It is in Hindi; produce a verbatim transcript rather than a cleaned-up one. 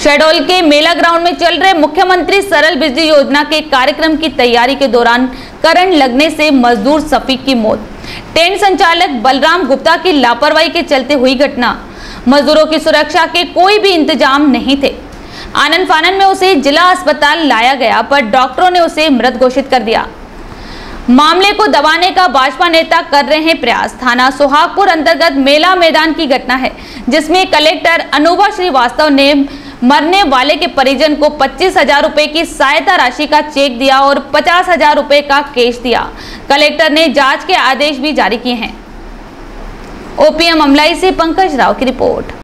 शहडोल के मेला ग्राउंड में चल रहे मुख्यमंत्री सरल बिजली योजना के कार्यक्रम की तैयारी के दौरान करंट लगने से मजदूर सफीक की मौत। टेंट संचालक बलराम गुप्ता की लापरवाही के चलते हुई घटना। मजदूरों की सुरक्षा के कोई भी इंतजाम नहीं थे। आनन फानन में उसे जिला अस्पताल लाया गया, पर डॉक्टरों ने उसे मृत घोषित कर दिया। मामले को दबाने का भाजपा नेता कर रहे हैं प्रयास। थाना सुहागपुर अंतर्गत मेला मैदान की घटना है, जिसमें कलेक्टर अनुभा श्रीवास्तव ने मरने वाले के परिजन को पच्चीस हजार रुपए की सहायता राशि का चेक दिया और पचास हजार रुपए का कैश दिया। कलेक्टर ने जांच के आदेश भी जारी किए हैं। ओपीएम अमलाई से पंकज राव की रिपोर्ट।